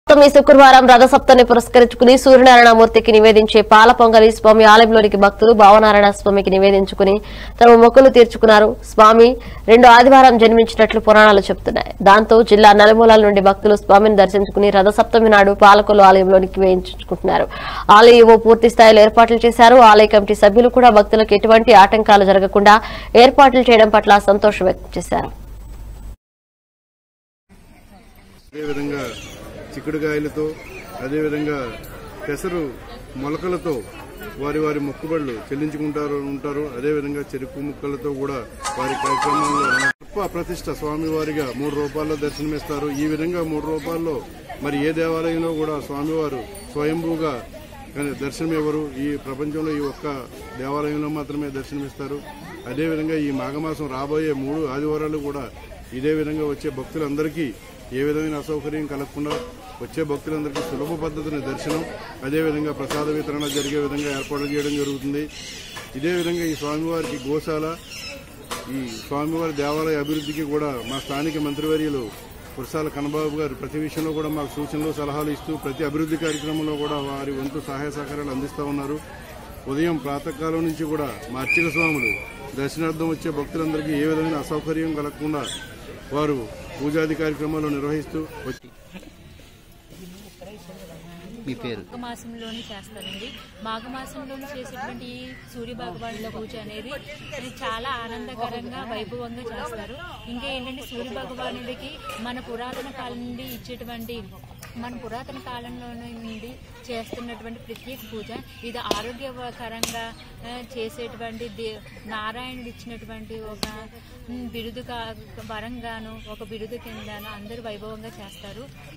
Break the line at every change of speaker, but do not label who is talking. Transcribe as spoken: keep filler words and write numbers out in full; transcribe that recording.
శుక్రవారం రథసప్తమిని పురస్కరించుకుని సూర్యనారాయణమూర్తికి నివేదించే పాల పొంగలి స్వామి ఆలయంలోనికి భక్తులు భావనారాయణ స్వామికి నివేదించుకుని తమ మొక్కులు తీర్చుకున్నారు. స్వామి రెండు ఆదివారం జన్మించినట్లు పురాణాలు చెబుతున్నాయి. దాంతో జిల్లా నలుమూలల నుండి భక్తులు స్వామిని దర్శించుకుని రథసప్తమి నాడు పాలకొల్లు ఆలయంలోనికి వేయించుకుంటున్నారు. ఆలయ పూర్తి స్థాయిలో ఏర్పాట్లు చేశారు. ఆలయ కమిటీ సభ్యులు కూడా భక్తులకు ఎటువంటి ఆటంకాలు జరగకుండా ఏర్పాట్లు చేయడం పట్ల సంతోషం వ్యక్తం చేశారు.
చిక్కుడుకాయలతో అదేవిధంగా పెసరు మొలకలతో వారి వారి మొక్కుబడులు చెల్లించుకుంటారు ఉంటారు. అదేవిధంగా చెరుకు ముక్కలతో కూడా వారి కార్యక్రమంలో ప్రతిష్ట స్వామివారిగా మూడు రూపాల్లో దర్శనమిస్తారు. ఈ విధంగా మూడు రూపాల్లో మరి ఏ దేవాలయంలో కూడా స్వామివారు స్వయంభూగా దర్శనమివ్వరు. ఈ ప్రపంచంలో ఈ ఒక్క దేవాలయంలో మాత్రమే దర్శనమిస్తారు. అదేవిధంగా ఈ మాఘమాసం రాబోయే మూడు ఆదివారాలు కూడా ఇదే విధంగా వచ్చే భక్తులందరికీ ఏ విధమైన అసౌకర్యం కలగకుండా వచ్చే భక్తులందరికీ సులభ పద్ధతిని దర్శనం అదేవిధంగా ప్రసాద వితరణ జరిగే విధంగా ఏర్పాట్లు చేయడం జరుగుతుంది. ఇదే విధంగా ఈ స్వామివారికి గోశాల ఈ స్వామివారి దేవాలయ అభివృద్ధికి కూడా మా స్థానిక మంత్రివర్యులు కురసాల కన్నబాబు గారు ప్రతి విషయంలో కూడా మాకు సూచనలు సలహాలు ఇస్తూ ప్రతి అభివృద్ధి కార్యక్రమంలో కూడా వారి వంతు సహాయ సహకారాలు అందిస్తూ ఉన్నారు. ఉదయం ప్రాతకాలం నుంచి కూడా మా అర్చక స్వాములు దర్శనార్థం వచ్చే భక్తులందరికీ ఏ విధమైన అసౌకర్యం కలగకుండా వారు పూజాది కార్యక్రమాలు నిర్వహిస్తూ వచ్చి
మాఘమాసంలోని చేస్తారండి. మాఘమాసంలోని చేసేటువంటి సూర్య భగవానుల పూజ అనేది చాలా ఆనందకరంగా వైభవంగా చేస్తారు. ఇంకా ఏంటంటే సూర్య భగవానుడికి మన పురాతన కాలం నుండి ఇచ్చేటువంటి మన పురాతన కాలంలో నుండి చేస్తున్నటువంటి ప్రత్యేక పూజ ఇది ఆరోగ్యకరంగా చేసేటువంటి దే నారాయణుడు ఇచ్చినటువంటి ఒక బిరుదు వరంగాను ఒక బిరుదు కిందను అందరూ వైభవంగా చేస్తారు.